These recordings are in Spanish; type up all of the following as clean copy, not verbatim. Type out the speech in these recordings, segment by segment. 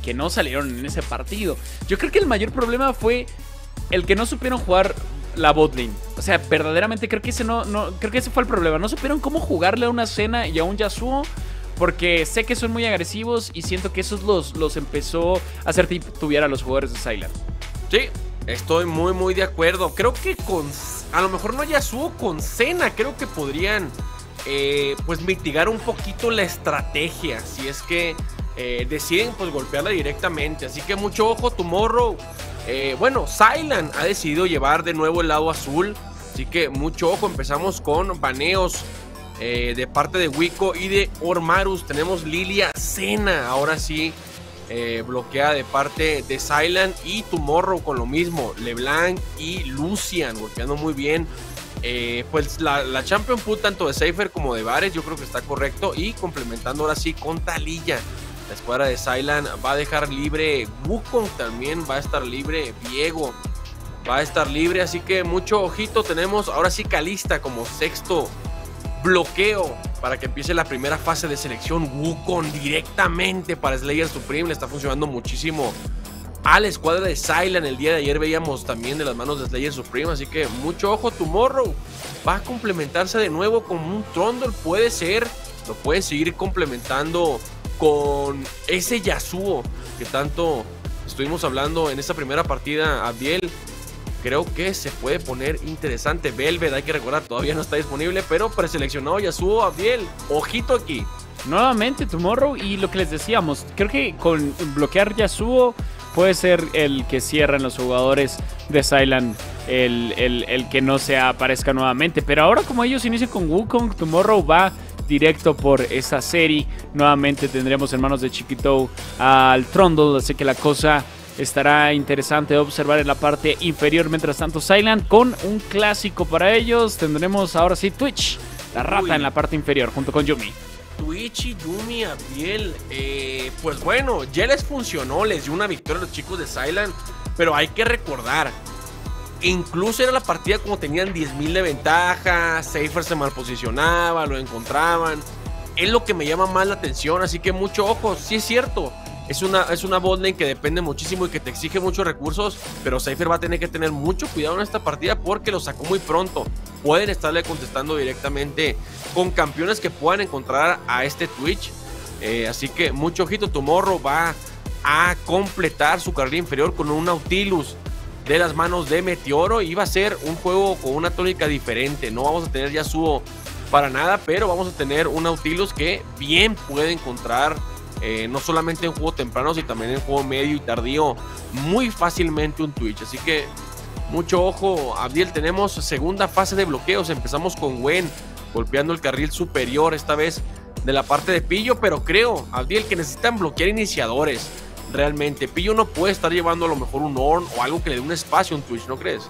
que no salieron en ese partido. Yo creo que el mayor problema fue el que no supieron jugar la botlane. O sea, verdaderamente creo que ese creo que ese fue el problema. No supieron cómo jugarle a una Senna y a un Yasuo, porque sé que son muy agresivos y siento que esos los empezó a hacer titubear a los jugadores de Sylan. Sí, estoy muy de acuerdo. Creo que a lo mejor no Yasuo, con Senna creo que podrían pues mitigar un poquito la estrategia, si es que deciden pues golpearla directamente. Así que mucho ojo, Tomorrow. Bueno, Sylan ha decidido llevar de nuevo el lado azul, así que mucho ojo. Empezamos con baneos de parte de Wico y de Ormarus. Tenemos Lilia Senna, ahora sí bloqueada de parte de Sylan, y Tomorrow con lo mismo, LeBlanc y Lucian golpeando muy bien. Pues la Champion Pool tanto de Cypher como de Varus yo creo que está correcto, y complementando ahora sí con Taliyah. La escuadra de Sylan va a dejar libre Wukong, también va a estar libre Viego, va a estar libre, así que mucho ojito. Tenemos ahora sí Kalista como sexto bloqueo para que empiece la primera fase de selección. Wukong directamente para Slayer Supreme, le está funcionando muchísimo a la escuadra de Sylan. El día de ayer veíamos también de las manos de Slayer Supreme, así que mucho ojo. Tomorrow va a complementarse de nuevo con un Trundle, puede ser, lo puede seguir complementando con ese Yasuo que tanto estuvimos hablando en esta primera partida. Abdiel, creo que se puede poner interesante. Velvet, hay que recordar, todavía no está disponible, pero preseleccionado Yasuo. Abdiel, ojito aquí. Nuevamente Tomorrow, y lo que les decíamos, creo que con bloquear Yasuo puede ser el que cierren los jugadores de Sylan, el que no se aparezca nuevamente. Pero ahora, como ellos inician con Wukong, Tomorrow va directo por esa serie. Nuevamente tendremos en manos de Chiquito al Trundle, así que la cosa estará interesante de observar en la parte inferior. Mientras tanto, Sylan con un clásico para ellos. Tendremos ahora sí Twitch, la rata, en la parte inferior junto con Yuumi. Twitch y Yuumi, Abdiel, pues bueno, ya les funcionó, les dio una victoria a los chicos de Sylan, pero hay que recordar, incluso era la partida como tenían 10,000 de ventaja, Cypher se mal posicionaba, lo encontraban, es lo que me llama más la atención, así que mucho ojo. Sí es cierto, es una botlane que depende muchísimo y que te exige muchos recursos, pero Cypher va a tener que tener mucho cuidado en esta partida porque lo sacó muy pronto. Pueden estarle contestando directamente con campeones que puedan encontrar a este Twitch, así que mucho ojito. Tomorrow va a completar su carrera inferior con un Nautilus de las manos de Meteoro, y va a ser un juego con una tónica diferente. No vamos a tener Yasuo para nada, pero vamos a tener un Nautilus que bien puede encontrar no solamente en juego temprano, sino también en juego medio y tardío muy fácilmente un Twitch, así que mucho ojo. Abdiel, tenemos segunda fase de bloqueos. Empezamos con Gwen golpeando el carril superior, esta vez de la parte de Pillo, pero creo, Abdiel, que necesitan bloquear iniciadores. Realmente, Pillo no puede estar llevando a lo mejor un Ornn o algo que le dé un espacio a un Twitch, ¿no crees?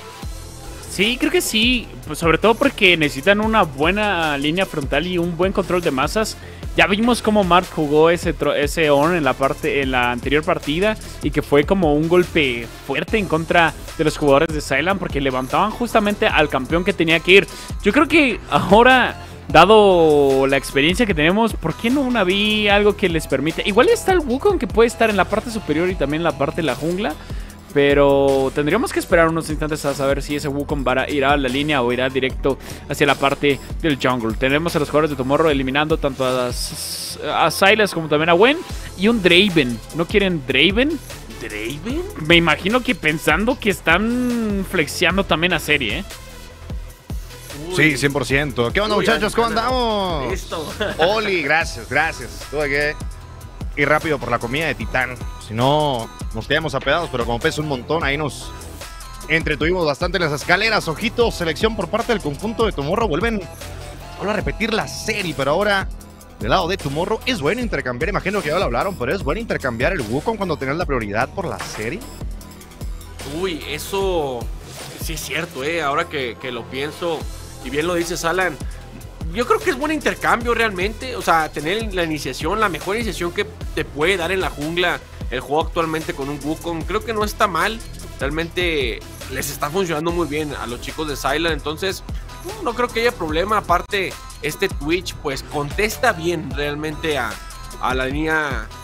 Sí, creo que sí, pues sobre todo porque necesitan una buena línea frontal y un buen control de masas. Ya vimos cómo Mark jugó ese Ornn en la anterior partida, y que fue como un golpe fuerte en contra de los jugadores de Sylan, porque levantaban justamente al campeón que tenía que ir. Yo creo que ahora, dado la experiencia que tenemos, ¿por qué no una vi algo que les permite? Igual está el Wukong, que puede estar en la parte superior y también en la parte de la jungla, pero tendríamos que esperar unos instantes a saber si ese Wukong irá a la línea o irá directo hacia la parte del jungle. Tenemos a los jugadores de Tomorrow eliminando tanto a Sylas como también a Gwen, y un Draven. ¿No quieren Draven? ¿Draven? Me imagino que pensando que están flexeando también a serie, ¿eh? Sí, 100%. ¿Qué onda, muchachos? ¿Cómo andamos? Listo. Oli, gracias. Tuve que ir rápido por la comida de Titán. Si no, nos quedamos apedados, pero como pesa un montón, ahí nos entretuvimos bastante en las escaleras. Ojito, selección por parte del conjunto de Tomorrow. Vuelven a repetir la serie, pero ahora del lado de Tomorrow es bueno intercambiar. Imagino que ya lo hablaron, pero es bueno intercambiar el Wukong cuando tenés la prioridad por la serie. Uy, eso sí es cierto, ahora que lo pienso, y bien lo dices, Alan. Yo creo que es buen intercambio realmente. O sea, tener la iniciación, la mejor iniciación que te puede dar en la jungla el juego actualmente con un Wukong, creo que no está mal. Realmente les está funcionando muy bien a los chicos de Sylan, entonces no creo que haya problema. Aparte, este Twitch pues contesta bien realmente a la línea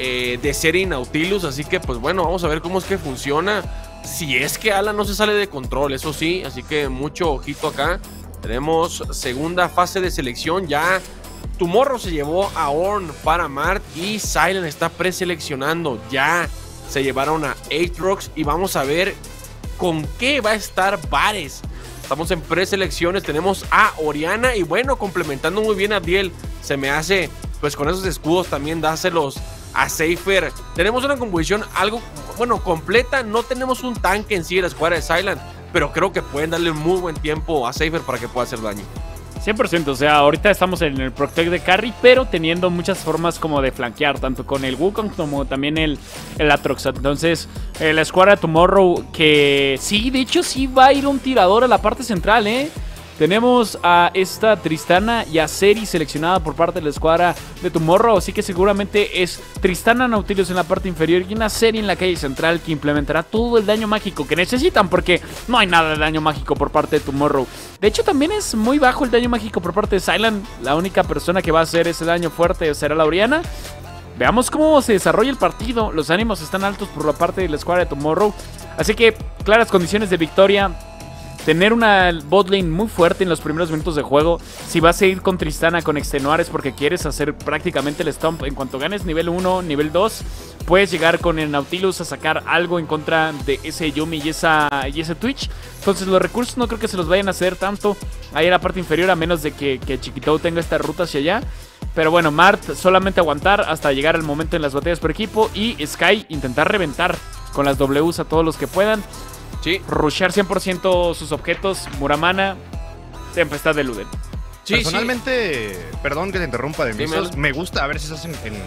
de Serie Nautilus. Así que pues bueno, vamos a ver cómo es que funciona. Si es que Alan no se sale de control, eso sí. Así que mucho ojito acá. Tenemos segunda fase de selección. Ya Tomorrow se llevó a Ornn para Mart y Silent está preseleccionando. Ya se llevaron a Aatrox y vamos a ver con qué va a estar Varys. Estamos en preselecciones, tenemos a Orianna y bueno, complementando muy bien a Abdiel. Se me hace, pues con esos escudos también dáselos a Seifer. Tenemos una composición algo, bueno, completa. No tenemos un tanque en sí de la escuadra de Silent, pero creo que pueden darle muy buen tiempo a Seifer para que pueda hacer daño. 100%, o sea, ahorita estamos en el Protect de carry, pero teniendo muchas formas como de flanquear, tanto con el Wukong como también el Aatrox. Entonces, la escuadra de Tomorrow, que sí, de hecho sí va a ir un tirador a la parte central, Tenemos a esta Tristana y a Seri seleccionada por parte de la escuadra de Tomorrow. Así que seguramente es Tristana Nautilus en la parte inferior y una Seri en la calle central que implementará todo el daño mágico que necesitan, porque no hay nada de daño mágico por parte de Tomorrow. De hecho, también es muy bajo el daño mágico por parte de Silent. La única persona que va a hacer ese daño fuerte será la Orianna. Veamos cómo se desarrolla el partido. Los ánimos están altos por la parte de la escuadra de Tomorrow. Así que claras condiciones de victoria. Tener una botlane muy fuerte en los primeros minutos de juego. Si vas a ir con Tristana, con Extenuares, porque quieres hacer prácticamente el stomp. En cuanto ganes nivel 1, nivel 2, puedes llegar con el Nautilus a sacar algo en contra de ese Yuumi y ese Twitch. Entonces los recursos no creo que se los vayan a hacer tanto ahí en la parte inferior, a menos de que Chiquitou tenga esta ruta hacia allá. Pero bueno, Mart solamente aguantar hasta llegar al momento en las batallas por equipo. Y Sky intentar reventar con las Ws a todos los que puedan. Sí. Rushear 100% sus objetos. Muramana, Tempestad de Luden. Sí, personalmente, sí. Perdón que te interrumpa, de Misos, me gusta, a ver si estás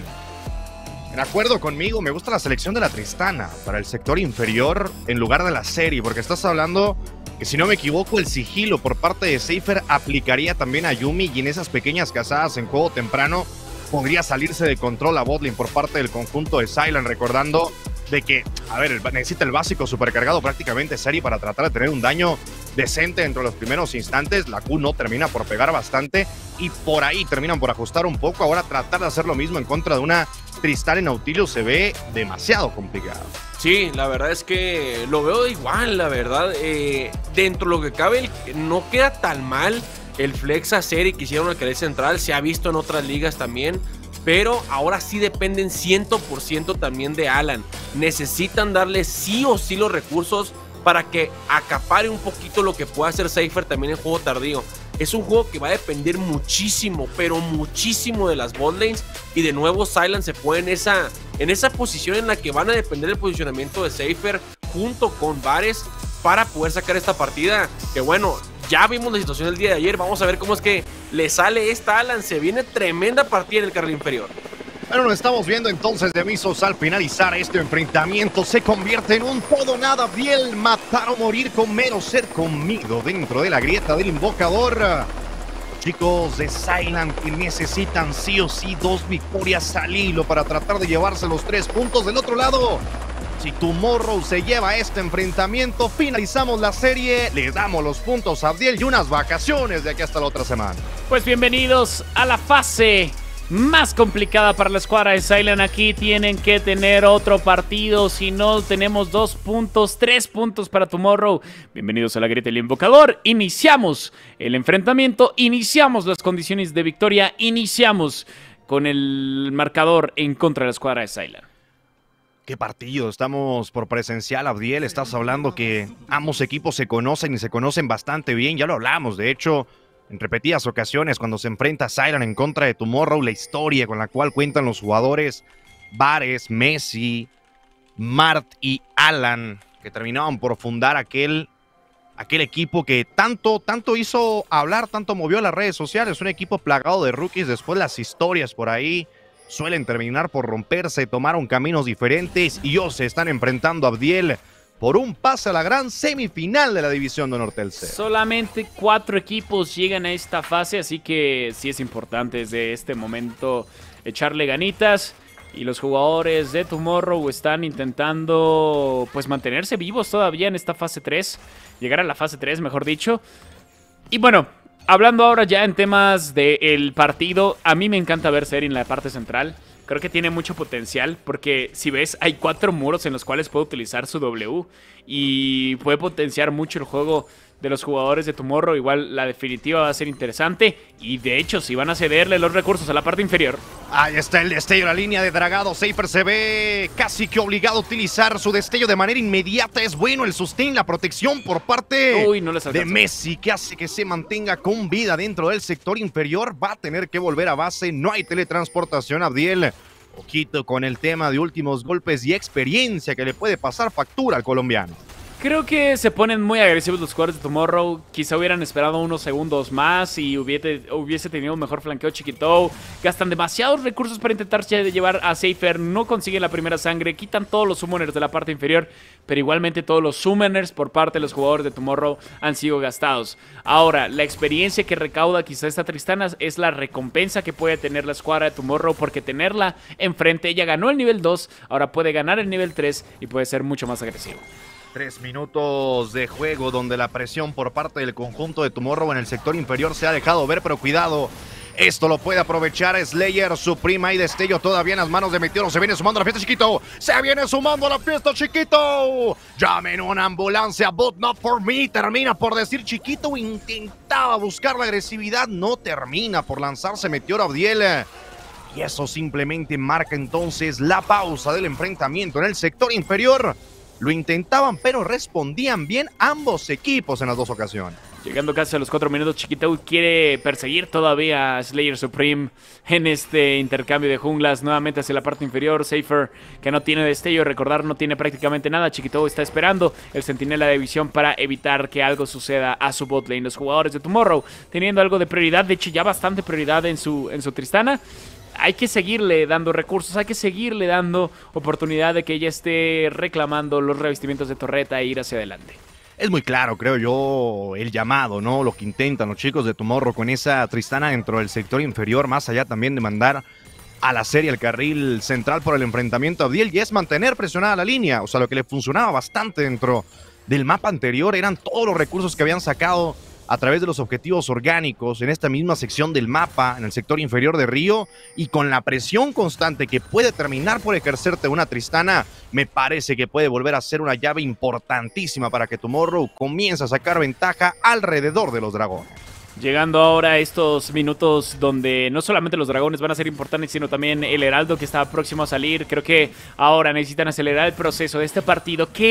en acuerdo conmigo, me gusta la selección de la Tristana para el sector inferior en lugar de la Seri, porque estás hablando que, si no me equivoco, el sigilo por parte de Seifer aplicaría también a Yuumi, y en esas pequeñas cazadas en juego temprano podría salirse de control a botlane por parte del conjunto de Silent, recordando de que, a ver, necesita el básico supercargado prácticamente Seri para tratar de tener un daño decente dentro de los primeros instantes. La Q no termina por pegar bastante y por ahí terminan por ajustar un poco. Ahora tratar de hacer lo mismo en contra de una Tristana en Nautilus se ve demasiado complicado. Sí, la verdad es que lo veo igual, la verdad. Dentro de lo que cabe, no queda tan mal el flex a Seri que hicieron el Canal Central. Se ha visto en otras ligas también. Pero ahora sí dependen 100% también de Alan. Necesitan darle sí o sí los recursos para que acapare un poquito lo que pueda hacer Seifer también en juego tardío. Es un juego que va a depender muchísimo, pero muchísimo de las botlanes. Y de nuevo Silent se pone en esa posición en la que van a depender del posicionamiento de Seifer junto con Varys para poder sacar esta partida. Que bueno, ya vimos la situación del día de ayer. Vamos a ver cómo es que le sale esta Alan. Se viene tremenda partida en el carril inferior. Bueno, lo estamos viendo entonces de Misos. Al finalizar este enfrentamiento se convierte en un todo nada Biel, matar o morir con mero ser comido dentro de la grieta del invocador. Chicos de Silent, que necesitan sí o sí 2 victorias al hilo para tratar de llevarse los 3 puntos. Del otro lado, si Tomorrow se lleva este enfrentamiento, finalizamos la serie, le damos los puntos a Abdiel y unas vacaciones de aquí hasta la otra semana. Pues bienvenidos a la fase más complicada para la escuadra de Silent. Aquí tienen que tener otro partido, si no tenemos 2 puntos, 3 puntos para Tomorrow. Bienvenidos a la grieta del invocador. Iniciamos el enfrentamiento, iniciamos las condiciones de victoria, iniciamos con el marcador en contra de la escuadra de Silent. ¿Qué partido? Estamos por presencial, Abdiel. Estás hablando que ambos equipos se conocen y se conocen bastante bien. Ya lo hablamos, de hecho, en repetidas ocasiones cuando se enfrenta Silent en contra de Tomorrow, la historia con la cual cuentan los jugadores Varys, Messi, Mart y Alan, que terminaban por fundar aquel equipo que tanto hizo hablar, tanto movió las redes sociales. Un equipo plagado de rookies. Después las historias por ahí suelen terminar por romperse, tomaron caminos diferentes y hoy se están enfrentando a Abdiel por un pase a la gran semifinal de la División de Honor Telcel. Solamente 4 equipos llegan a esta fase, así que sí es importante desde este momento echarle ganitas. Y los jugadores de Tomorrow están intentando pues mantenerse vivos todavía en esta fase 3. Llegar a la fase 3, mejor dicho. Y bueno, hablando ahora ya en temas del partido, a mí me encanta ver Seri en la parte central. creo que tiene mucho potencial porque si ves hay 4 muros en los cuales puede utilizar su W y puede potenciar mucho el juego de los jugadores de Tomorrow. Igual la definitiva va a ser interesante y de hecho si van a cederle los recursos a la parte inferior. Ahí está el destello, la línea de dragado. Seifer se ve casi que obligado a utilizar su destello de manera inmediata. Es bueno el sustain, la protección por parte de Messi, que hace que se mantenga con vida dentro del sector inferior. Va a tener que volver a base, no hay teletransportación. Abdiel, ojito con el tema de últimos golpes y experiencia que le puede pasar factura al colombiano. Creo que se ponen muy agresivos los jugadores de Tomorrow. Quizá hubieran esperado unos segundos más y hubiese tenido un mejor flanqueo Chiquito. Gastan demasiados recursos para intentar llevar a Seifer. No consiguen la primera sangre. Quitan todos los summoners de la parte inferior. Pero igualmente todos los summoners por parte de los jugadores de Tomorrow han sido gastados. Ahora, la experiencia que recauda quizá esta Tristana es la recompensa que puede tener la escuadra de Tomorrow. Porque tenerla enfrente, ella ganó el nivel 2. Ahora puede ganar el nivel 3 y puede ser mucho más agresivo. 3 minutos de juego donde la presión por parte del conjunto de Tomorrow en el sector inferior se ha dejado ver, pero cuidado, esto lo puede aprovechar Slayer, Suprema y destello todavía en las manos de Meteoro. Se viene sumando a la fiesta Chiquito, se viene sumando a la fiesta Chiquito. Llamen una ambulancia, but not for me. Termina por decir Chiquito, intentaba buscar la agresividad, no termina por lanzarse Meteoro Abdiel. Y eso simplemente marca entonces la pausa del enfrentamiento en el sector inferior. Lo intentaban, pero respondían bien ambos equipos en las dos ocasiones. Llegando casi a los 4 minutos, Chiquito quiere perseguir todavía a Slayer Supreme en este intercambio de junglas. Nuevamente hacia la parte inferior, Seifer, que no tiene destello, recordar, no tiene prácticamente nada. Chiquito está esperando el centinela de visión para evitar que algo suceda a su bot lane. Los jugadores de Tomorrow teniendo algo de prioridad, de hecho ya bastante prioridad en su Tristana. Hay que seguirle dando recursos, hay que seguirle dando oportunidad de que ella esté reclamando los revestimientos de torreta e ir hacia adelante. Es muy claro, creo yo, el llamado, ¿no? Lo que intentan los chicos de Tomorrow con esa Tristana dentro del sector inferior, más allá también de mandar a la serie el carril central por el enfrentamiento a Abdiel, y es mantener presionada la línea. O sea, lo que le funcionaba bastante dentro del mapa anterior eran todos los recursos que habían sacado a través de los objetivos orgánicos en esta misma sección del mapa, en el sector inferior de Río, y con la presión constante que puede terminar por ejercerte una Tristana, me parece que puede volver a ser una llave importantísima para que Tomorrow comience a sacar ventaja alrededor de los dragones. Llegando ahora a estos minutos donde no solamente los dragones van a ser importantes, sino también el heraldo que está próximo a salir. Creo que ahora necesitan acelerar el proceso de este partido. ¿Qué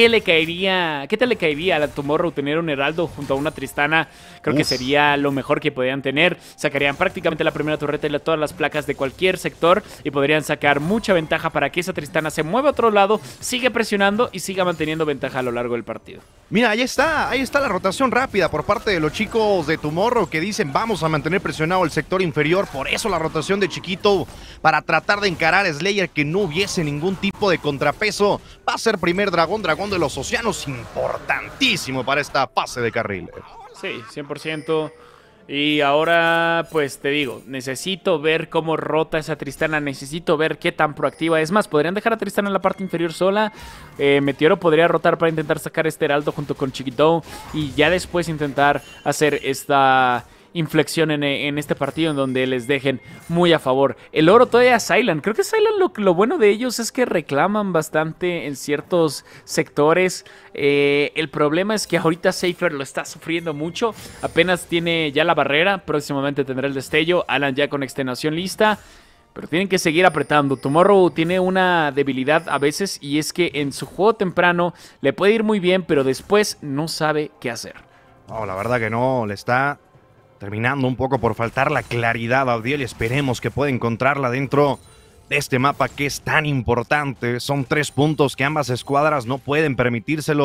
tal le caería a Tomorrow tener un heraldo junto a una Tristana? Creo que sería lo mejor que podrían tener. Sacarían prácticamente la primera torreta y todas las placas de cualquier sector y podrían sacar mucha ventaja para que esa Tristana se mueva a otro lado, siga presionando y siga manteniendo ventaja a lo largo del partido. Mira, ahí está la rotación rápida por parte de los chicos de Tomorrow que dicen vamos a mantener presionado el sector inferior. Por eso la rotación de Chiquito para tratar de encarar a Slayer, que no hubiese ningún tipo de contrapeso. Va a ser primer dragón de los océanos, importantísimo para esta fase de carriles. Sí, 100%. Y ahora, pues te digo, necesito ver cómo rota esa Tristana, necesito ver qué tan proactiva. Es más, podrían dejar a Tristana en la parte inferior sola. Meteoro podría rotar para intentar sacar este heraldo junto con Chiquito y ya después intentar hacer esta inflexión en este partido en donde les dejen muy a favor. El oro todavía es Sylan. Creo que Sylan lo bueno de ellos es que reclaman bastante en ciertos sectores. El problema es que ahorita Seifer lo está sufriendo mucho. Apenas tiene ya la barrera. Próximamente tendrá el destello. Alan ya con extenuación lista. Pero tienen que seguir apretando. Tomorrow tiene una debilidad a veces y es que en su juego temprano le puede ir muy bien, pero después no sabe qué hacer. No, la verdad que no, le está terminando un poco por faltar la claridad a Abdiel y esperemos que pueda encontrarla dentro de este mapa que es tan importante. Son 3 puntos que ambas escuadras no pueden permitirse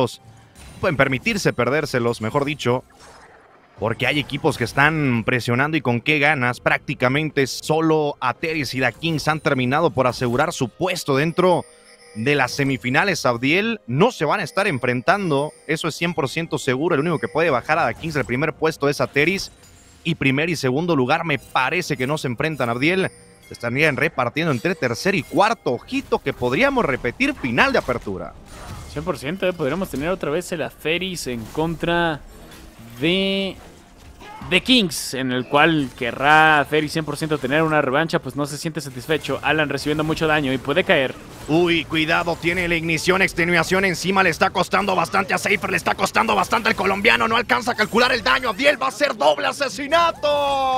perdérselos, mejor dicho, porque hay equipos que están presionando y con qué ganas. Prácticamente solo Ateris y Da Kings han terminado por asegurar su puesto dentro de las semifinales. Abdiel no se van a estar enfrentando, eso es 100% seguro. El único que puede bajar a Da Kings del primer puesto es Ateris. Y primer y segundo lugar me parece que no se enfrentan. Abdiel se estarían repartiendo entre tercer y cuarto. Ojito que podríamos repetir final de apertura. 100%, podríamos tener otra vez el Ateris en contra de The Kings, en el cual querrá Ferry 100% tener una revancha, pues no se siente satisfecho. Alan recibiendo mucho daño y puede caer. Uy, cuidado, tiene la ignición, extenuación encima, le está costando bastante a Seifer, le está costando bastante al colombiano, no alcanza a calcular el daño, Abdiel va a ser doble asesinato.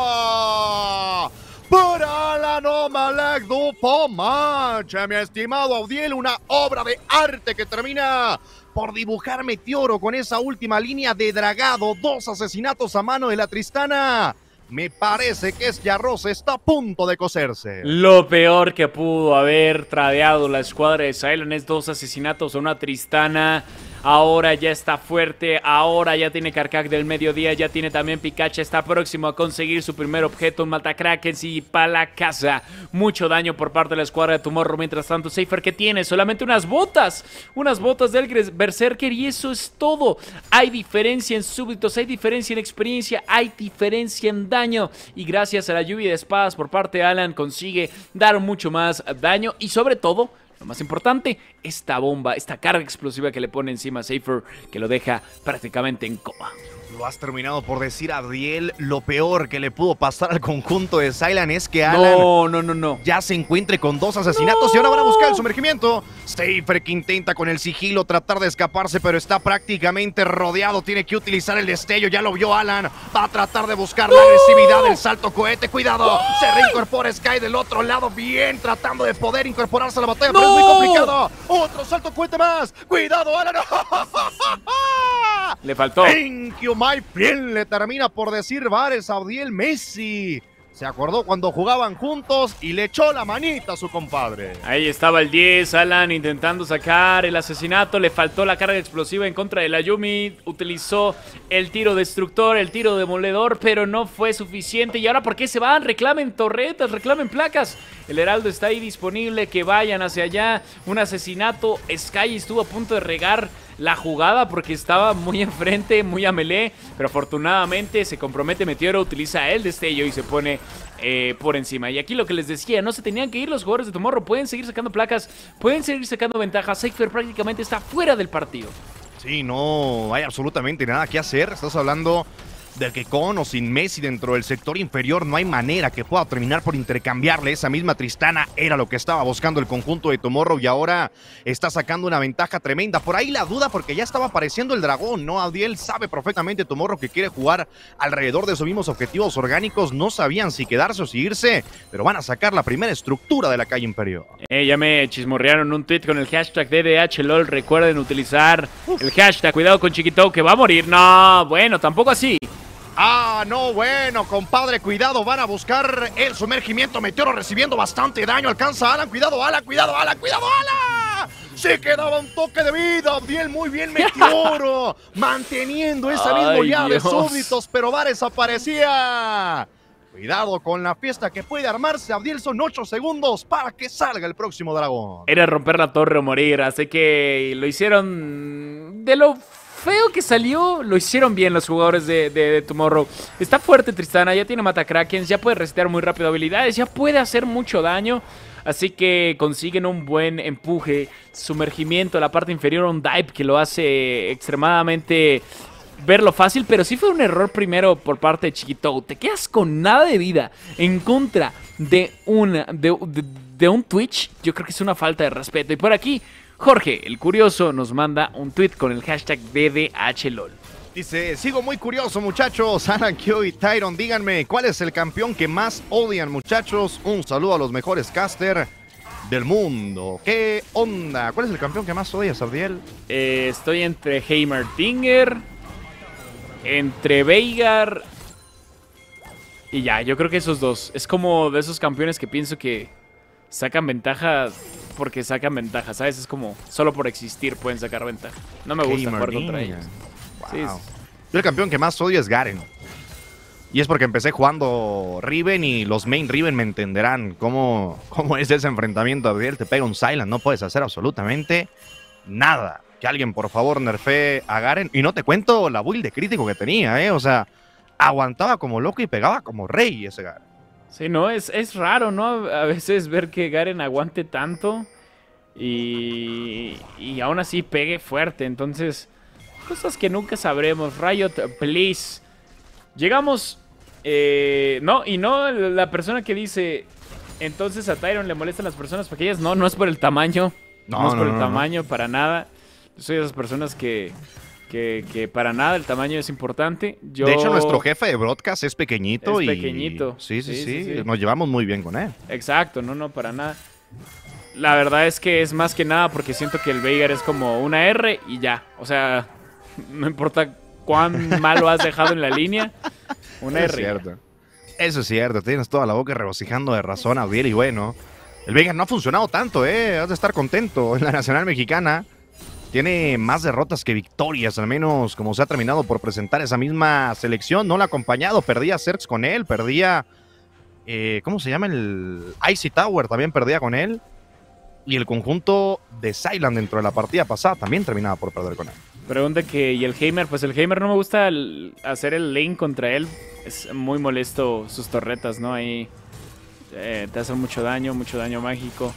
Para la Nomalek Dupomache, mi estimado Abdiel, una obra de arte que termina por dibujar Meteoro con esa última línea de dragado, 2 asesinatos a mano de la Tristana. Me parece que este arroz está a punto de cocerse. Lo peor que pudo haber tradeado la escuadra de Sylan es 2 asesinatos a una Tristana. Ahora ya está fuerte, ahora ya tiene Karkak del mediodía, ya tiene también Pikachu, está próximo a conseguir su primer objeto, Matakrakens y para la casa. Mucho daño por parte de la escuadra de Tomorrow, mientras tanto Seifer que tiene solamente unas botas del Berserker y eso es todo. Hay diferencia en súbditos, hay diferencia en experiencia, hay diferencia en daño y gracias a la lluvia de espadas por parte de Alan consigue dar mucho más daño y sobre todo, lo más importante, esta bomba, esta carga explosiva que le pone encima a Seifer, que lo deja prácticamente en coma. Lo has terminado por decir, Abdiel. Lo peor que le pudo pasar al conjunto de Sylan es que Alan No. ya se encuentre con 2 asesinatos y ahora van a buscar el sumergimiento. Seifer que intenta con el sigilo tratar de escaparse, pero está prácticamente rodeado. Tiene que utilizar el destello, ya lo vio Alan. Va a tratar de buscar la agresividad del salto cohete. ¡Cuidado! Se reincorpora Sky del otro lado. Bien, tratando de poder incorporarse a la batalla, pero es muy complicado. Otro salto cohete más. ¡Cuidado, Alan! Le faltó. Thank you, my friend. Le termina por decir Vares Abdiel Messi. Se acordó cuando jugaban juntos y le echó la manita a su compadre. Ahí estaba el 10, Alan intentando sacar el asesinato. Le faltó la carga explosiva en contra de la Yumi. Utilizó el tiro destructor, el tiro demoledor, pero no fue suficiente. ¿Y ahora por qué se van? Reclamen torretas, reclamen placas. El Heraldo está ahí disponible, que vayan hacia allá. Un asesinato. Sky estuvo a punto de regar la jugada porque estaba muy enfrente, muy a melee, pero afortunadamente se compromete Meteoro, utiliza el destello y se pone por encima. Y aquí lo que les decía, no se tenían que ir los jugadores de Tomorrow, pueden seguir sacando placas, pueden seguir sacando ventajas. Seifer prácticamente está fuera del partido. Sí, no hay absolutamente nada que hacer. Estás hablando de que con o sin Messi dentro del sector inferior no hay manera que pueda terminar por intercambiarle esa misma Tristana. Era lo que estaba buscando el conjunto de Tomorrow y ahora está sacando una ventaja tremenda. Por ahí la duda porque ya estaba apareciendo el dragón, ¿no? Abdiel sabe perfectamente Tomorrow que quiere jugar alrededor de esos mismos objetivos orgánicos. No sabían si quedarse o si irse, pero van a sacar la primera estructura de la calle inferior. Ya me chismorrearon un tweet con el hashtag DDHLOL. Recuerden utilizar el hashtag. Cuidado con Chiquito que va a morir. No, bueno, tampoco así. Ah, no, bueno, compadre, cuidado, van a buscar el sumergimiento. Meteoro recibiendo bastante daño, alcanza a Alan, cuidado, Alan, cuidado, Alan, cuidado, Alan. Se quedaba un toque de vida, Abdiel, muy bien Meteoro, manteniendo esa misma oleada de súbditos, pero va desaparecía. Cuidado con la fiesta que puede armarse, Abdiel, son 8 segundos para que salga el próximo dragón. Era romper la torre o morir, así que lo hicieron de lo feo que salió, lo hicieron bien los jugadores de Tomorrow. Está fuerte Tristana, ya tiene Matakrakens, ya puede resetear muy rápido habilidades, ya puede hacer mucho daño. Así que consiguen un buen empuje, sumergimiento a la parte inferior, un dive que lo hace extremadamente verlo fácil. Pero sí fue un error primero por parte de Chiquito. Te quedas con nada de vida en contra de un Twitch. Yo creo que es una falta de respeto. Y por aquí Jorge, el curioso, nos manda un tweet con el hashtag DDHLOL. Dice, sigo muy curioso, muchachos. Alan, Kyo y Tyron, díganme, ¿cuál es el campeón que más odian, muchachos? Un saludo a los mejores caster del mundo. ¿Qué onda? ¿Cuál es el campeón que más odias, Abdiel? Estoy entre Heimerdinger, entre Veigar y ya, yo creo que esos dos. Es como de esos campeones que pienso que sacan ventaja porque sacan ventaja, ¿sabes? Es como solo por existir pueden sacar ventaja. No me gusta jugar contra ellos. Wow. Sí, Yo el campeón que más odio es Garen. Y es porque empecé jugando Riven y los main Riven me entenderán cómo es ese enfrentamiento. Abdiel, te pega un Sylan, no puedes hacer absolutamente nada. Que alguien por favor nerfee a Garen. Y no te cuento la build de crítico que tenía, O sea, aguantaba como loco y pegaba como rey ese Garen. Sí, no, es raro, ¿no? A veces ver que Garen aguante tanto y aún así pegue fuerte. Entonces, cosas que nunca sabremos. Riot, please, Llegamos... no, y no la persona que dice... Entonces a Tyron le molestan las personas pequeñas. No, no es por el tamaño. No es por el tamaño, para nada. Yo soy de esas personas que para nada el tamaño es importante. De hecho, nuestro jefe de broadcast es pequeñito. Es pequeñito. Sí. Nos llevamos muy bien con él. Exacto, no, para nada. La verdad es que es más que nada porque siento que el Veigar es como una R y ya. O sea, no importa cuán malo has dejado en la línea, una R. Es cierto. Eso es cierto, tienes toda la boca regocijando de razón, Abdiel, y bueno, el Veigar no ha funcionado tanto, has de estar contento. En la Nacional Mexicana tiene más derrotas que victorias, al menos como se ha terminado por presentar esa misma selección. No la ha acompañado, perdía Zergs con él, perdía, ¿cómo se llama? El Icy Tower también perdía con él. Y el conjunto de Sylan dentro de la partida pasada también terminaba por perder con él. Pregunta que, ¿y el Heimer? Pues el Heimer no me gusta hacer el lane contra él. Es muy molesto sus torretas, ¿no? Ahí te hacen mucho daño mágico.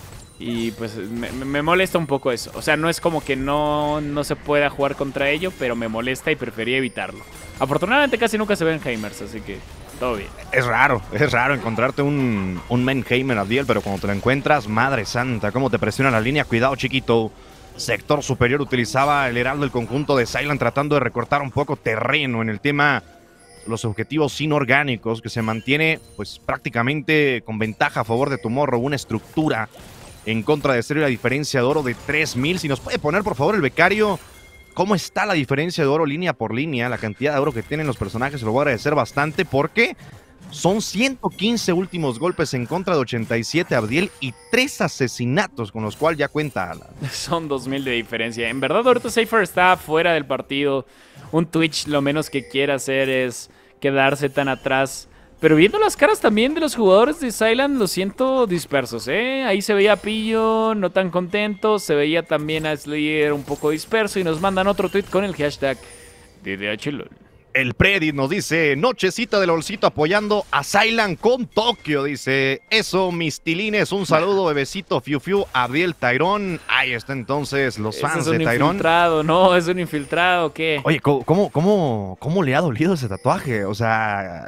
Y pues me molesta un poco eso. O sea, no es como que no se pueda jugar contra ello, pero me molesta y prefería evitarlo. Afortunadamente casi nunca se ven Heimers, así que todo bien. Es raro encontrarte un main Heimer, Abdiel, pero cuando te lo encuentras, madre santa, cómo te presiona la línea. Cuidado, chiquito. Sector superior utilizaba el heraldo del conjunto de Sylan tratando de recortar un poco terreno en el tema los objetivos inorgánicos, que se mantiene pues prácticamente con ventaja a favor de Tomorrow, una estructura en contra de Stereo, la diferencia de oro de 3000. Si nos puede poner por favor el becario cómo está la diferencia de oro línea por línea, la cantidad de oro que tienen los personajes, se lo voy a agradecer bastante porque son 115 últimos golpes en contra de 87, Abdiel, y 3 asesinatos con los cuales ya cuenta Alan. Son 2000 de diferencia. En verdad, ahorita Cypher está fuera del partido. Un Twitch lo menos que quiere hacer es quedarse tan atrás. Pero viendo las caras también de los jugadores de Sylan, los siento dispersos, ¿eh? Ahí se veía a Pillo no tan contento. Se veía también a Slayer un poco disperso. Y nos mandan otro tweet con el hashtag DDHLOL. El Predit nos dice, nochecita del olcito apoyando a Sylan con Tokio, dice, eso mis tilines, un saludo bebecito Fiu Fiu, Abdiel Tyrone. Ahí está entonces los fans de Tyrone. Es un infiltrado, no, es un infiltrado, ¿qué? Oye, ¿cómo le ha dolido ese tatuaje? O sea,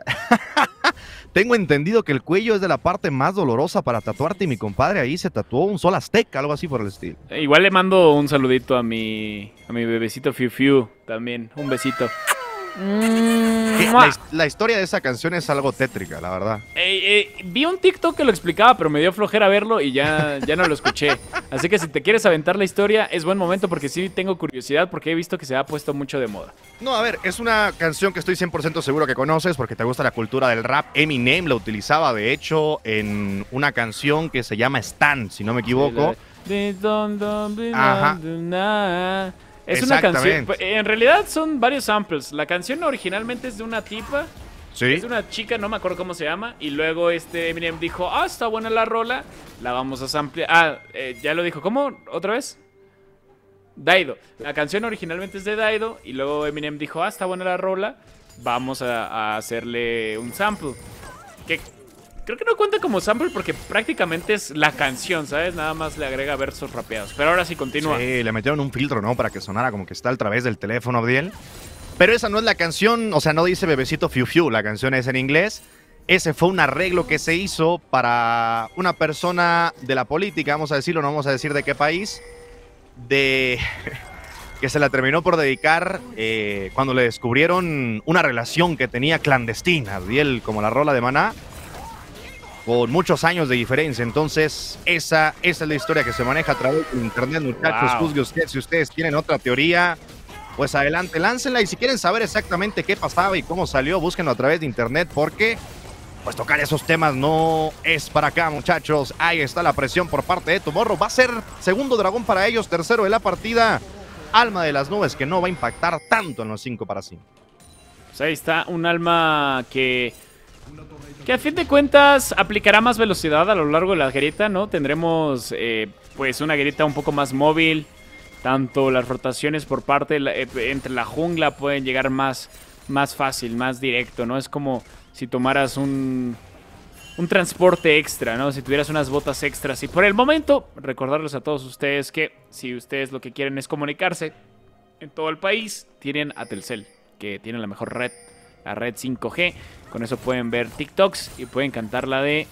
tengo entendido que el cuello es de la parte más dolorosa para tatuarte y mi compadre ahí se tatuó un sol azteca, algo así por el estilo. Igual le mando un saludito a mi bebecito Fiu Fiu también, un besito. La historia de esa canción es algo tétrica, la verdad. Vi un TikTok que lo explicaba, pero me dio flojera verlo y ya no lo escuché. Así que si te quieres aventar la historia, es buen momento porque sí tengo curiosidad porque he visto que se ha puesto mucho de moda. No, a ver, es una canción que estoy 100% seguro que conoces porque te gusta la cultura del rap. Eminem la utilizaba, de hecho, en una canción que se llama Stan, si no me equivoco. Ajá. Es una canción, en realidad son varios samples. La canción originalmente es de una tipa, ¿sí? Es de una chica, no me acuerdo cómo se llama. Y luego Eminem dijo, está buena la rola, la vamos a samplear. Ya lo dijo, ¿cómo? ¿Otra vez? Daido. La canción originalmente es de Daido. Y luego Eminem dijo, está buena la rola, vamos a hacerle un sample. Que creo que no cuenta como sample porque prácticamente es la canción, ¿sabes? Nada más le agrega versos rapeados. Pero ahora sí, continúa. Sí, le metieron un filtro, ¿no? Para que sonara como que está a través del teléfono, Abdiel. Pero esa no es la canción, o sea, no dice bebecito Fiu Fiu, la canción es en inglés. Ese fue un arreglo que se hizo para una persona de la política, vamos a decirlo, no vamos a decir de qué país, que se la terminó por dedicar cuando le descubrieron una relación que tenía clandestina, Abdiel, como la rola de Maná, con muchos años de diferencia. Entonces, esa es la historia que se maneja a través de internet, muchachos. Wow. Juzgue usted, si ustedes tienen otra teoría, pues adelante, láncenla. Y si quieren saber exactamente qué pasaba y cómo salió, búsquenlo a través de internet, porque pues tocar esos temas no es para acá, muchachos. Ahí está la presión por parte de Tomorrow. Va a ser segundo dragón para ellos, tercero de la partida. Alma de las nubes que no va a impactar tanto en los 5 para 5. Pues ahí está, un alma que a fin de cuentas aplicará más velocidad a lo largo de la grieta, ¿no? Tendremos pues una grieta un poco más móvil. Tanto las rotaciones por parte entre la jungla pueden llegar más fácil, más directo, ¿no? Es como si tomaras un transporte extra, ¿no? Si tuvieras unas botas extras. Y por el momento, recordarles a todos ustedes que si ustedes lo que quieren es comunicarse en todo el país, tienen a Telcel, que tiene la mejor red la red 5G. Con eso pueden ver TikToks y pueden cantar la de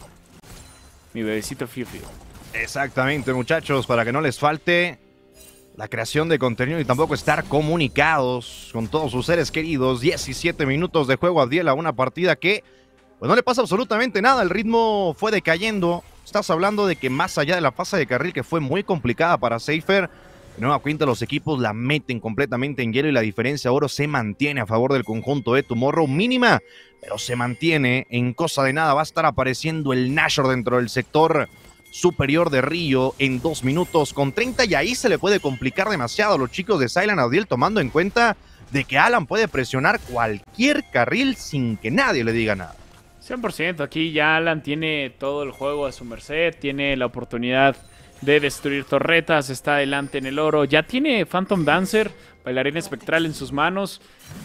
Mi Bebecito Fiu Fiu. Exactamente, muchachos, para que no les falte la creación de contenido y tampoco estar comunicados con todos sus seres queridos. 17 minutos de juego, Abdiel, a una partida que pues no le pasa absolutamente nada. El ritmo fue decayendo. Estás hablando de que más allá de la fase de carril, que fue muy complicada para Seifer, de nueva cuenta los equipos la meten completamente en hielo y la diferencia de oro se mantiene a favor del conjunto de Tomorrow, mínima, pero se mantiene. En cosa de nada va a estar apareciendo el Nashor dentro del sector superior de Río en 2 minutos con 30, y ahí se le puede complicar demasiado a los chicos de Silent Abdiel, tomando en cuenta de que Alan puede presionar cualquier carril sin que nadie le diga nada. 100%, aquí ya Alan tiene todo el juego a su merced, tiene la oportunidad de destruir torretas, está adelante en el oro, ya tiene Phantom Dancer, bailarina espectral en sus manos,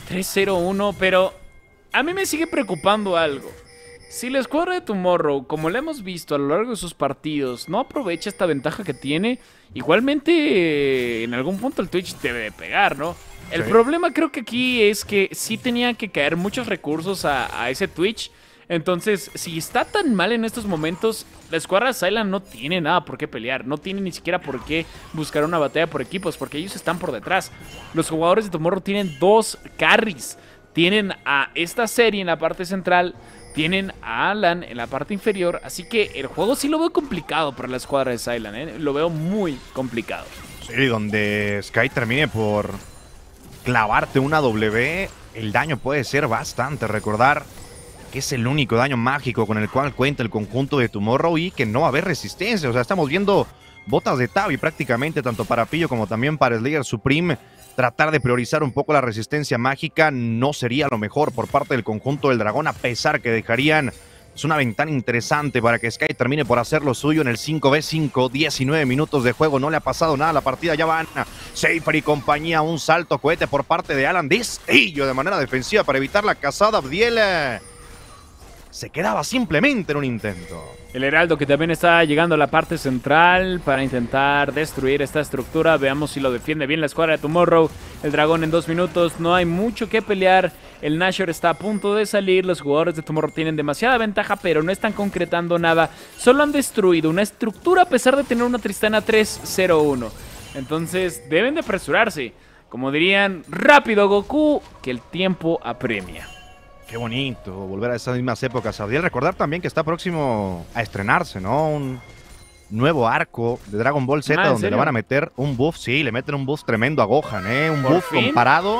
3-0-1, pero a mí me sigue preocupando algo. Si la escuadra de Tomorrow, como la hemos visto a lo largo de sus partidos, no aprovecha esta ventaja que tiene, igualmente en algún punto el Twitch debe de pegar, ¿no? El problema creo que aquí es que sí tenían que caer muchos recursos a ese Twitch. Entonces, si está tan mal en estos momentos, la escuadra de Silent no tiene nada por qué pelear. No tiene ni siquiera por qué buscar una batalla por equipos, porque ellos están por detrás. Los jugadores de Tomorrow tienen 2 carries. Tienen a esta serie en la parte central, tienen a Alan en la parte inferior. Así que el juego sí lo veo complicado para la escuadra de Silent, ¿eh? Lo veo muy complicado. Sí, donde Sky termine por clavarte una W, el daño puede ser bastante. Recordar que es el único daño mágico con el cual cuenta el conjunto de Tomorrow y que no va a haber resistencia. O sea, estamos viendo botas de Tabi prácticamente, tanto para Pillo como también para Slayer Supreme. Tratar de priorizar un poco la resistencia mágica no sería lo mejor por parte del conjunto del Dragón, a pesar que dejarían una ventana interesante para que Sky termine por hacer lo suyo en el 5v5. 19 minutos de juego, no le ha pasado nada a la partida, ya van Seifer y compañía. Un salto cohete por parte de Alan Destello de manera defensiva para evitar la cazada. Abdiel se quedaba simplemente en un intento. El Heraldo, que también está llegando a la parte central para intentar destruir esta estructura. Veamos si lo defiende bien la escuadra de Tomorrow. El Dragón en 2 minutos, no hay mucho que pelear. El Nashor está a punto de salir. Los jugadores de Tomorrow tienen demasiada ventaja, pero no están concretando nada. Solo han destruido una estructura a pesar de tener una Tristana 3-0-1. Entonces deben de apresurarse. Como dirían, rápido Goku, que el tiempo apremia. Qué bonito volver a esas mismas épocas, Abdiel. Recordar también que está próximo a estrenarse, ¿no? Un nuevo arco de Dragon Ball Z donde le van a meter un buff. Sí, le meten un buff tremendo a Gohan, ¿eh? Un buff comparado.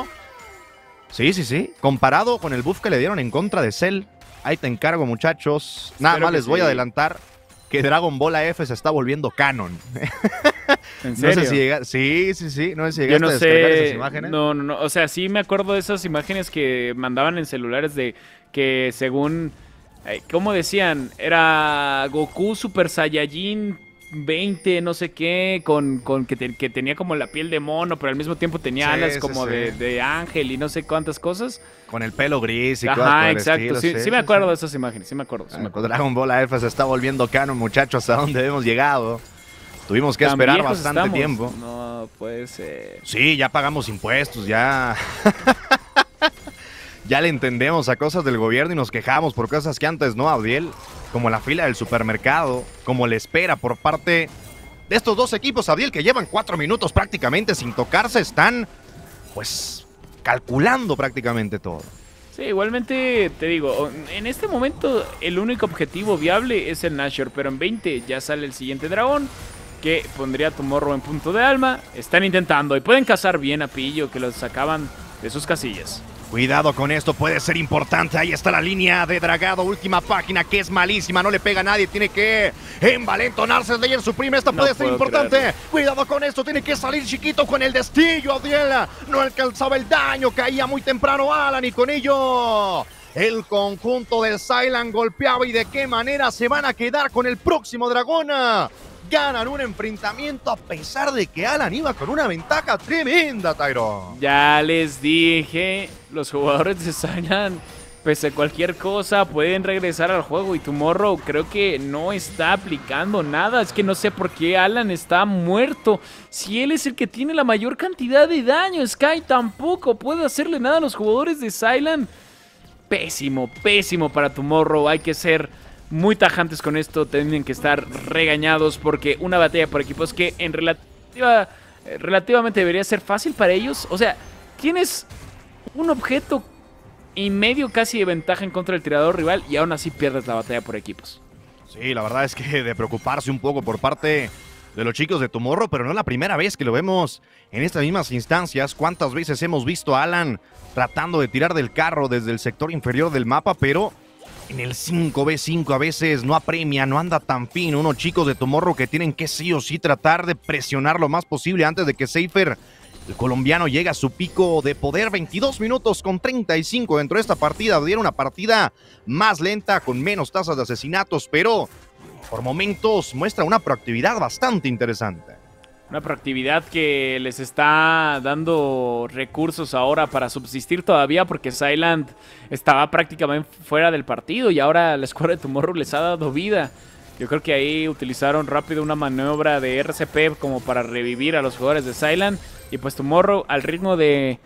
Sí. Comparado con el buff que le dieron en contra de Cell. Ahí te encargo, muchachos. Nada más les voy a adelantar que Dragon Ball AF se está volviendo canon. ¿En serio? No sé si llega... Sí. No sé si llegaste a descargar esas imágenes. No. O sea, sí me acuerdo de esas imágenes que mandaban en celulares de que según... ¿Cómo decían? Era Goku Super Saiyajin 20, no sé qué, con que tenía como la piel de mono, pero al mismo tiempo tenía alas como de ángel y no sé cuántas cosas. Con el pelo gris y cosas por el exacto. Estilo. Sí me acuerdo de esas imágenes, sí me acuerdo. Dragon Ball AF se está volviendo canon, muchachos, a dónde hemos llegado. Tuvimos que esperar bastante tiempo. No puede ser. Sí, ya pagamos impuestos, ya... ya le entendemos a cosas del gobierno y nos quejamos por cosas que antes no, Abdiel. Como la fila del supermercado, como la espera por parte de estos 2 equipos, Abdiel, que llevan 4 minutos prácticamente sin tocarse. Están, pues, calculando prácticamente todo. Sí, igualmente te digo, en este momento el único objetivo viable es el Nashor, pero en 20 ya sale el siguiente dragón, que pondría a Tomorrow en punto de alma. Están intentando y pueden cazar bien a Pillo, que los sacaban de sus casillas. Cuidado con esto, puede ser importante. Ahí está la línea de dragado, última página, que es malísima, no le pega a nadie. Tiene que envalentonarse Slayer Supreme, esta puede ser importante. Creerlo. Cuidado con esto, tiene que salir chiquito con el destello, Abdiel. No alcanzaba el daño, caía muy temprano Alan y con ello el conjunto del Silent golpeaba. ¿Y de qué manera se van a quedar con el próximo dragón? Ganan un enfrentamiento a pesar de que Alan iba con una ventaja tremenda, Tyron. Ya les dije, los jugadores de Silent, pese a cualquier cosa, pueden regresar al juego. Y Tomorrow creo que no está aplicando nada. Es que no sé por qué Alan está muerto. Si él es el que tiene la mayor cantidad de daño, Sky tampoco puede hacerle nada a los jugadores de Silent. pésimo, pésimo para Tomorrow. Hay que ser muy tajantes con esto, tienen que estar regañados porque una batalla por equipos que en relativamente debería ser fácil para ellos. O sea, tienes un objeto y medio casi de ventaja en contra del tirador rival y aún así pierdes la batalla por equipos. Sí, la verdad es que de preocuparse un poco por parte de los chicos de Tomorrow, pero no es la primera vez que lo vemos en estas mismas instancias. ¿Cuántas veces hemos visto a Alan tratando de tirar del carro desde el sector inferior del mapa, pero en el 5v5 a veces no apremia, no anda tan fino? Unos chicos de Tomorrow que tienen que sí o sí tratar de presionar lo más posible antes de que Cypher, el colombiano, llegue a su pico de poder. 22 minutos con 35 dentro de esta partida. Dieron una partida más lenta, con menos tasas de asesinatos, pero por momentos muestra una proactividad bastante interesante. Una proactividad que les está dando recursos ahora para subsistir todavía, porque Silent estaba prácticamente fuera del partido y ahora la escuadra de Tomorrow les ha dado vida. Yo creo que ahí utilizaron rápido una maniobra de RCP como para revivir a los jugadores de Silent. Y pues Tomorrow, al ritmo de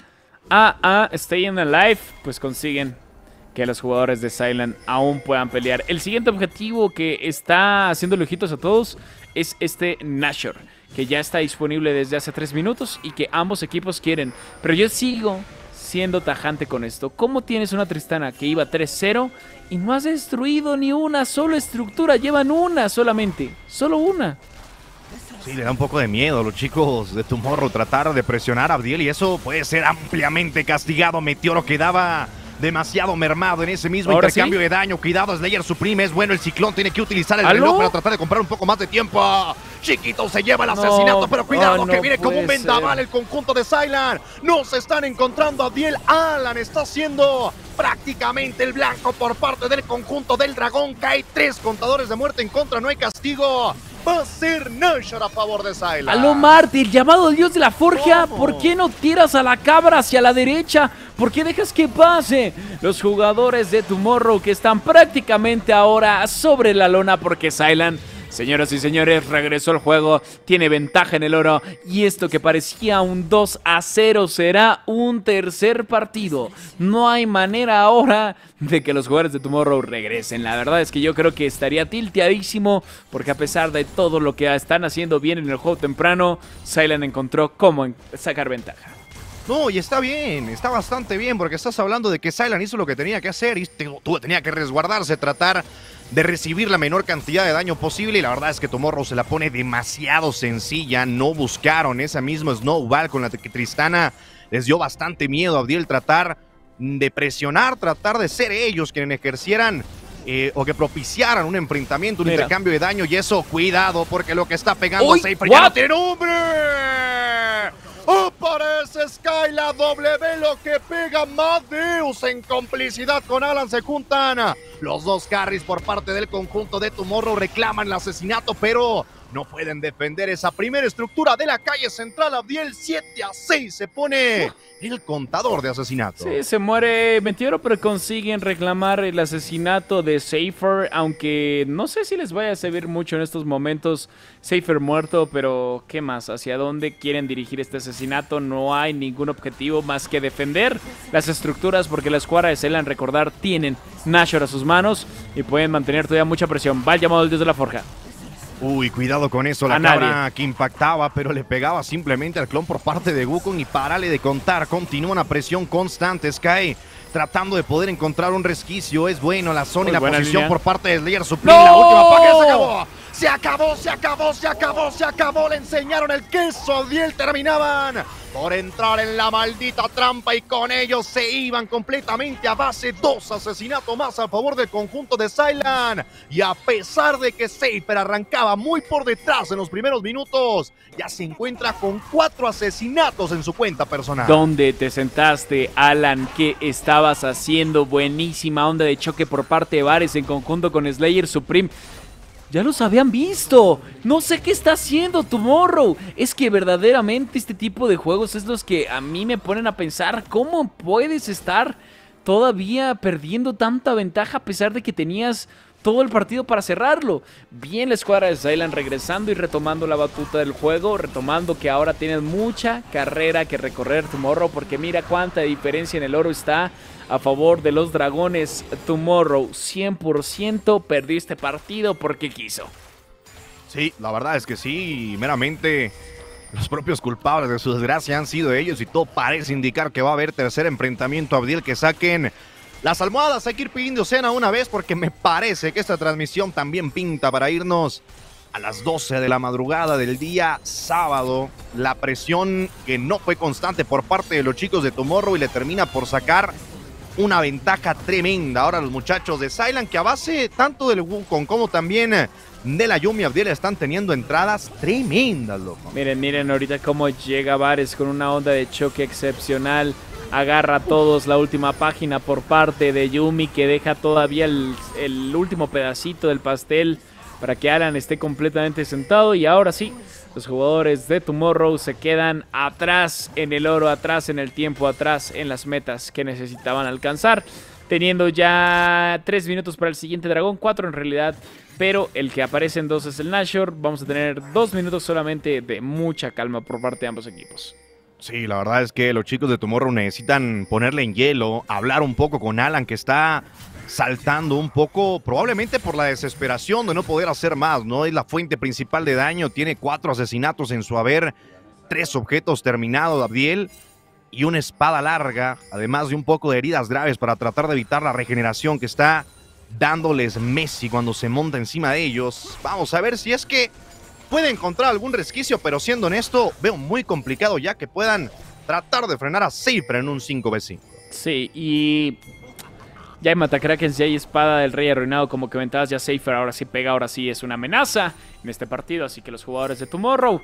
Staying Alive, pues consiguen que los jugadores de Silent aún puedan pelear. El siguiente objetivo que está haciendo lujitos a todos es este Nashor, que ya está disponible desde hace 3 minutos y que ambos equipos quieren. Pero yo sigo siendo tajante con esto. ¿Cómo tienes una Tristana que iba 3-0 y no has destruido ni una sola estructura? Llevan una solamente, solo una. Sí, le da un poco de miedo a los chicos de Tomorrow tratar de presionar a Abdiel y eso puede ser ampliamente castigado. Meteoro quedaba demasiado mermado en ese mismo intercambio de daño. Cuidado, Slayer Supreme, es bueno el ciclón, tiene que utilizar el reloj para tratar de comprar un poco más de tiempo. Chiquito se lleva el asesinato, pero cuidado que viene como un vendaval el conjunto de Silent. No se están encontrando a Abdiel. Alan está siendo prácticamente el blanco por parte del conjunto del dragón. Cae 3 contadores de muerte en contra, no hay castigo. Va a ser Nashor a favor de Silent. Aló, Mártir, llamado Dios de la Forja. ¿Cómo? ¿Por qué no tiras a la cabra hacia la derecha? ¿Por qué dejas que pase? Los jugadores de Tomorrow que están prácticamente ahora sobre la lona porque Silent, señoras y señores, regresó al juego, tiene ventaja en el oro y esto que parecía un 2-0 será un tercer partido. No hay manera ahora de que los jugadores de Tomorrow regresen. La verdad es que yo creo que estaría tilteadísimo porque a pesar de todo lo que están haciendo bien en el juego temprano, Silent encontró cómo sacar ventaja. No, y está bien, está bastante bien, porque estás hablando de que Silent hizo lo que tenía que hacer y tenía que resguardarse, tratar de recibir la menor cantidad de daño posible, y la verdad es que Tomorrow se la pone demasiado sencilla. No buscaron esa misma Snowball con la que Tristana les dio bastante miedo a Abdiel tratar de presionar, tratar de ser ellos quienes ejercieran o que propiciaran un enfrentamiento, un intercambio de daño, y eso, cuidado, porque lo que está pegando Cypher ya no tiene nombre. Aparece Sky, la W, lo que pega Madeus en complicidad con Alan. Se juntan los dos carries por parte del conjunto de Tomorrow, reclaman el asesinato, pero no pueden defender esa primera estructura de la calle central. Abdiel, 7-6 se pone el contador de asesinato. Sí, se muere Meteoro, pero consiguen reclamar el asesinato de Cypher, aunque no sé si les vaya a servir mucho en estos momentos. Cypher muerto, pero ¿qué más? ¿Hacia dónde quieren dirigir este asesinato? No hay ningún objetivo más que defender las estructuras, porque la escuadra de Silent, recordar, tienen Nashor a sus manos y pueden mantener todavía mucha presión. Va el llamado del Dios de la Forja. Uy, cuidado con eso, la cabra que impactaba, pero le pegaba simplemente al clon por parte de Wukong y párale de contar. Continúa una presión constante, Sky tratando de poder encontrar un resquicio. Es bueno la zona y la posición por parte de Slayer Supreme. ¡No! La última paga se acabó. Se acabó, se acabó, se acabó, se acabó. Le enseñaron el queso. Abdiel terminaban por entrar en la maldita trampa y con ellos se iban completamente a base. 2 asesinatos más a favor del conjunto de Silent. Y a pesar de que Cypher arrancaba muy por detrás en los primeros minutos, ya se encuentra con 4 asesinatos en su cuenta personal. ¿Dónde te sentaste, Alan? ¿Qué estabas haciendo? Buenísima onda de choque por parte de Varys en conjunto con Slayer Supreme. Ya los habían visto. No sé qué está haciendo Tomorrow. Es que verdaderamente este tipo de juegos es los que a mí me ponen a pensar cómo puedes estar todavía perdiendo tanta ventaja a pesar de que tenías todo el partido para cerrarlo. Bien la escuadra de Silent regresando y retomando la batuta del juego, retomando que ahora tienen mucha carrera que recorrer Tomorrow, porque mira cuánta diferencia en el oro está a favor de los dragones. Tomorrow 100% perdió este partido porque quiso. Sí, la verdad es que sí, meramente los propios culpables de su desgracia han sido ellos y todo parece indicar que va a haber tercer enfrentamiento. Abdiel, que saquen las almohadas, hay que ir pidiendo cena una vez porque me parece que esta transmisión también pinta para irnos a las 12 de la madrugada del día sábado. La presión que no fue constante por parte de los chicos de Tomorrow y le termina por sacar una ventaja tremenda. Ahora los muchachos de Silent, que a base tanto del Wukong como también de la Yuumi, Abdiel, están teniendo entradas tremendas, loco. Miren ahorita cómo llega Varys con una onda de choque excepcional. Agarra a todos la última página por parte de Yuumi, que deja todavía el último pedacito del pastel para que Alan esté completamente sentado. Y ahora sí, los jugadores de Tomorrow se quedan atrás en el oro, atrás en el tiempo, atrás en las metas que necesitaban alcanzar. Teniendo ya 3 minutos para el siguiente dragón, 4 en realidad, pero el que aparece en 2 es el Nashor. Vamos a tener 2 minutos solamente de mucha calma por parte de ambos equipos. Sí, la verdad es que los chicos de Tomorrow necesitan ponerle en hielo, hablar un poco con Alan, que está saltando un poco, probablemente por la desesperación de no poder hacer más, ¿no? Es la fuente principal de daño, tiene 4 asesinatos en su haber, 3 objetos terminados, Abdiel, y una espada larga, además de un poco de heridas graves para tratar de evitar la regeneración que está dándoles Messi cuando se monta encima de ellos. Vamos a ver si es que puede encontrar algún resquicio, pero siendo honesto, veo muy complicado ya que puedan tratar de frenar a Cypher en un 5v5. Sí, y ya hay Matacrakens, ya hay espada del rey arruinado, como que ventajas, ya Cypher ahora sí pega, ahora sí es una amenaza en este partido, así que los jugadores de Tomorrow...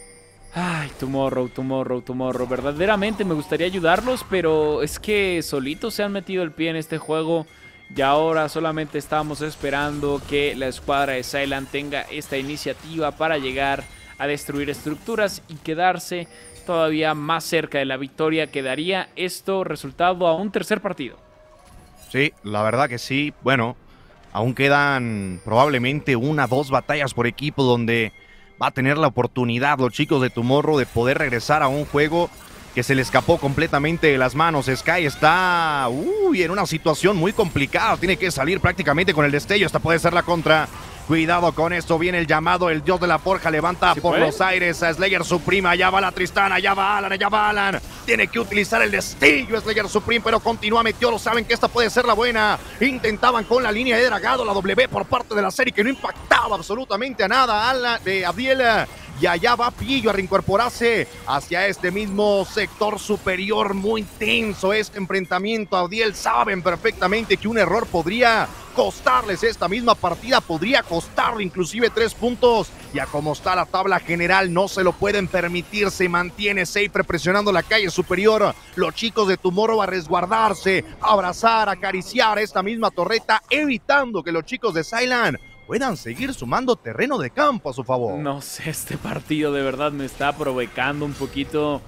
Ay, Tomorrow, verdaderamente me gustaría ayudarlos, pero es que solitos se han metido el pie en este juego. Y ahora solamente estamos esperando que la escuadra de Silent tenga esta iniciativa para llegar a destruir estructuras y quedarse todavía más cerca de la victoria, que daría esto resultado a un tercer partido. Sí, la verdad que sí. Bueno, aún quedan probablemente 1 o 2 batallas por equipo donde va a tener la oportunidad los chicos de Tomorrow de poder regresar a un juego que se le escapó completamente de las manos. Sky está en una situación muy complicada, tiene que salir prácticamente con el destello. Esta puede ser la contra. Cuidado con esto, viene el llamado, el dios de la forja levanta ¿sí por puede? Los aires a Slayer Supreme, allá va la Tristana, allá va Alan. Tiene que utilizar el destello Slayer Supreme, pero continúa Meteoro, saben que esta puede ser la buena. Intentaban con la línea de dragado, la W por parte de la serie que no impactaba absolutamente a nada. Alan de Abdiel. Y allá va Pillo a reincorporarse hacia este mismo sector superior. Muy tenso este enfrentamiento. Abdiel, saben perfectamente que un error podría costarles esta misma partida, podría costarle inclusive 3 puntos. Y a como está la tabla general, no se lo pueden permitir. Se mantiene Cypher presionando la calle superior. Los chicos de Tomorrow a resguardarse, a abrazar, acariciar esta misma torreta, evitando que los chicos de Silent puedan seguir sumando terreno de campo a su favor. No sé, este partido de verdad me está provocando un poquito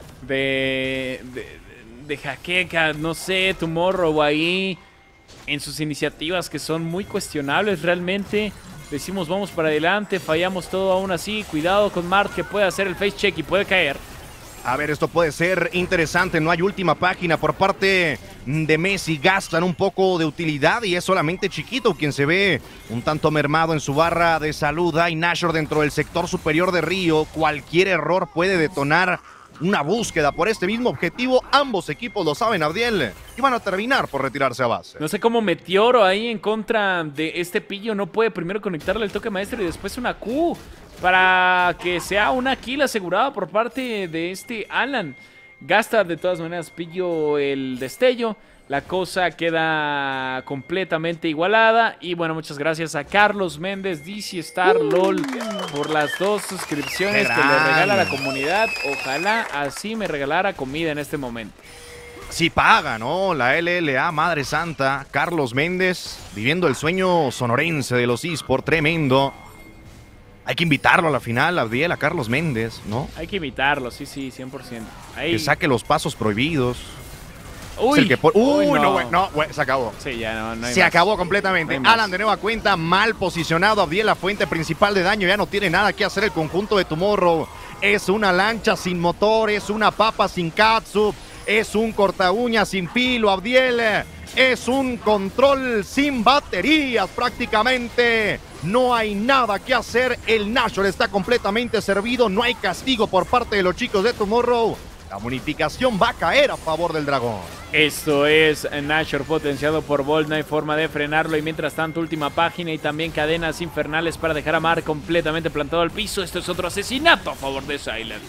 de jaqueca. No sé, Tomorrow ahí en sus iniciativas que son muy cuestionables realmente. Decimos vamos para adelante, fallamos todo aún así. Cuidado con Mart, que puede hacer el face check y puede caer. A ver, esto puede ser interesante. No hay última página por parte de Messi. Gastan un poco de utilidad y es solamente Chiquito quien se ve un tanto mermado en su barra de salud. Hay Nashor dentro del sector superior de Río. Cualquier error puede detonar una búsqueda por este mismo objetivo. Ambos equipos lo saben, Abdiel, y van a terminar por retirarse a base. No sé cómo Meteoro ahí en contra de este Pillo no puede primero conectarle el toque maestro y después una Q para que sea una kill asegurada por parte de este Alan. Gasta de todas maneras Pillo el destello. La cosa queda completamente igualada. Y bueno, muchas gracias a Carlos Méndez, DC Star LOL, por las 2 suscripciones que le regala la comunidad. Ojalá así me regalara comida en este momento. Sí paga, ¿no? La LLA, Madre Santa. Carlos Méndez, viviendo el sueño sonorense de los eSports, tremendo. Hay que invitarlo a la final, Abdiel, a Carlos Méndez, ¿no? Hay que invitarlo, sí, 100%. Ahí. Que saque los pasos prohibidos. Es el que Uy, no, güey, se acabó. Sí, ya no hay Se más. acabó completamente. No hay más. Alan de nueva cuenta, mal posicionado. Abdiel, la fuente principal de daño. Ya no tiene nada que hacer el conjunto de Tomorrow. Es una lancha sin motor, es una papa sin catsup, es un corta uñas sin filo, Abdiel. Es un control sin baterías prácticamente. No hay nada que hacer. El Nashor está completamente servido. No hay castigo por parte de los chicos de Tomorrow. La bonificación va a caer a favor del dragón. Esto es Nashor potenciado por Bolt, no hay forma de frenarlo y mientras tanto última página y también cadenas infernales para dejar a Mar completamente plantado al piso. Esto es otro asesinato a favor de Silent.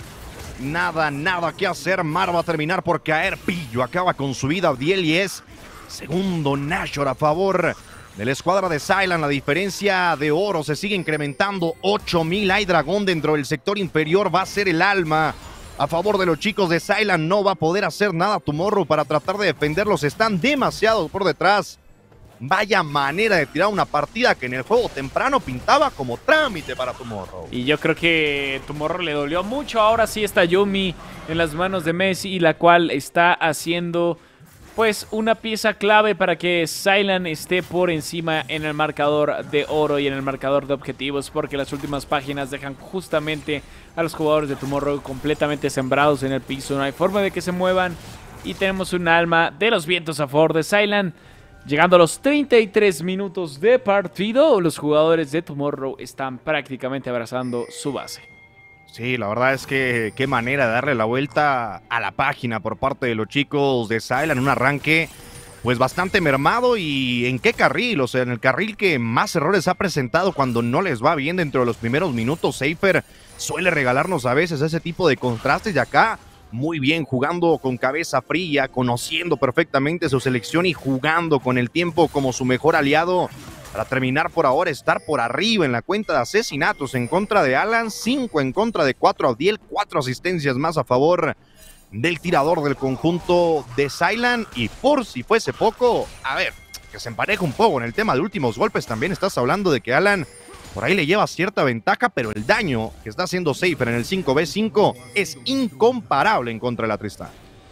Nada que hacer. Mar va a terminar por caer. Pillo acaba con su vida, Abdiel, y es segundo Nashor a favor de la escuadra de Silent. La diferencia de oro se sigue incrementando. 8,000 hay dragón dentro del sector inferior. Va a ser el alma a favor de los chicos de Silent. No va a poder hacer nada Tomorrow para tratar de defenderlos. Están demasiado por detrás. Vaya manera de tirar una partida que en el juego temprano pintaba como trámite para Tomorrow. Y yo creo que Tomorrow le dolió mucho. Ahora sí está Yumi en las manos de Messi, la cual está haciendo pues una pieza clave para que Silent esté por encima en el marcador de oro y en el marcador de objetivos, porque las últimas páginas dejan justamente a los jugadores de Tomorrow completamente sembrados en el piso. No hay forma de que se muevan y tenemos un alma de los vientos a favor de Silent. Llegando a los 33 minutos de partido, los jugadores de Tomorrow están prácticamente abrazando su base. Sí, la verdad es que qué manera de darle la vuelta a la página por parte de los chicos de Silent. Un arranque pues bastante mermado. ¿Y en qué carril? O sea, en el carril que más errores ha presentado cuando no les va bien dentro de los primeros minutos. Seifer suele regalarnos a veces ese tipo de contrastes y acá muy bien, jugando con cabeza fría, conociendo perfectamente su selección y jugando con el tiempo como su mejor aliado para terminar por ahora estar por arriba en la cuenta de asesinatos en contra de Alan, 5 en contra de 4 Abdiel, 4 asistencias más a favor del tirador del conjunto de Silent. Y por si fuese poco, a ver, que se empareja un poco en el tema de últimos golpes. También estás hablando de que Alan por ahí le lleva cierta ventaja, pero el daño que está haciendo Seifer en el 5v5 es incomparable en contra de la Tristán.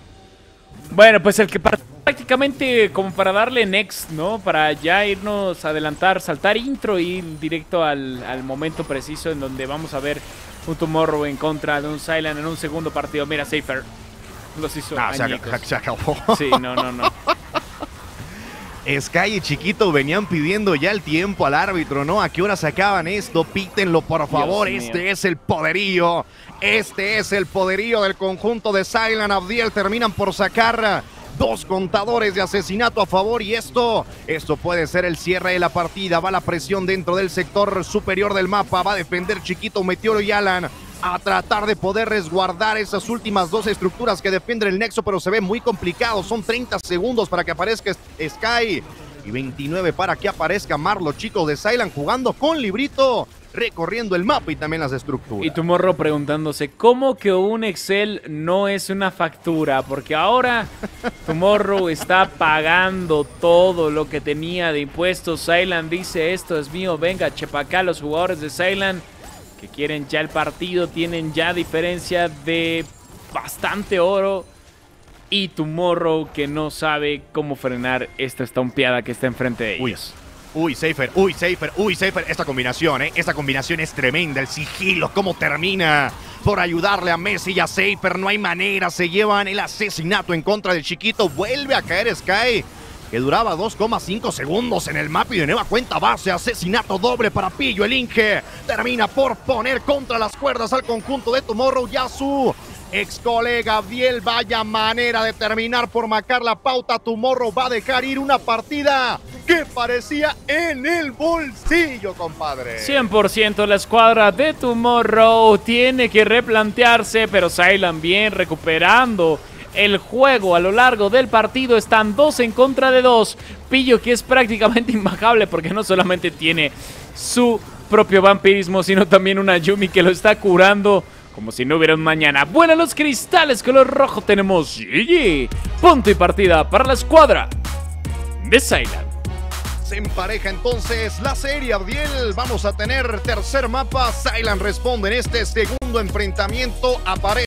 Bueno, pues el que prácticamente como para darle next, ¿no? Para ya irnos a adelantar, saltar intro y ir directo al momento preciso en donde vamos a ver un Tomorrow en contra de un Silent en un segundo partido. Mira, Seifer los hizo añicos. Se acabó. Sí, no. Sky y Chiquito venían pidiendo ya el tiempo al árbitro, ¿no? ¿A qué hora se acaban esto? Pítenlo, por favor. Este es el poderío. Este es el poderío del conjunto de Silent. Abdiel terminan por sacar 2 contadores de asesinato a favor y esto puede ser el cierre de la partida. Va la presión dentro del sector superior del mapa. Va a defender Chiquito, Meteoro y Alan a tratar de poder resguardar esas últimas 2 estructuras que defienden el nexo, pero se ve muy complicado. Son 30 segundos para que aparezca Sky y 29 para que aparezca Mar. Los chicos de Silent jugando con librito, recorriendo el mapa y también las estructuras. Y Tomorrow preguntándose, ¿cómo que un Excel no es una factura? Porque ahora Tomorrow está pagando todo lo que tenía de impuestos. Silent dice, esto es mío, venga, chepa acá. Los jugadores de Silent que quieren ya el partido, tienen ya diferencia de bastante oro. Y Tomorrow que no sabe cómo frenar esta estompeada que está enfrente de ellos. Uy, Seifer. Esta combinación es tremenda. El sigilo, cómo termina por ayudarle a Messi y a Seifer. No hay manera, se llevan el asesinato en contra del Chiquito. Vuelve a caer Sky, que duraba 2,5 segundos en el mapa y de nueva cuenta base. Asesinato doble para Pillo. El Inge termina por poner contra las cuerdas al conjunto de Tomorrow. Ya su ex colega Abdiel, vaya manera de terminar por marcar la pauta. Tomorrow va a dejar ir una partida que parecía en el bolsillo, compadre. 100% la escuadra de Tomorrow tiene que replantearse, pero Silent bien recuperando el juego a lo largo del partido. Están 2 en contra de 2. Pillo que es prácticamente imbajable porque no solamente tiene su propio vampirismo, sino también una Yumi que lo está curando como si no hubiera un mañana. Vuelan los cristales color rojo. Tenemos GG. Punto y partida para la escuadra de Silent. Se empareja entonces la serie, Abdiel. Vamos a tener tercer mapa. Silent responde en este segundo enfrentamiento. Aparece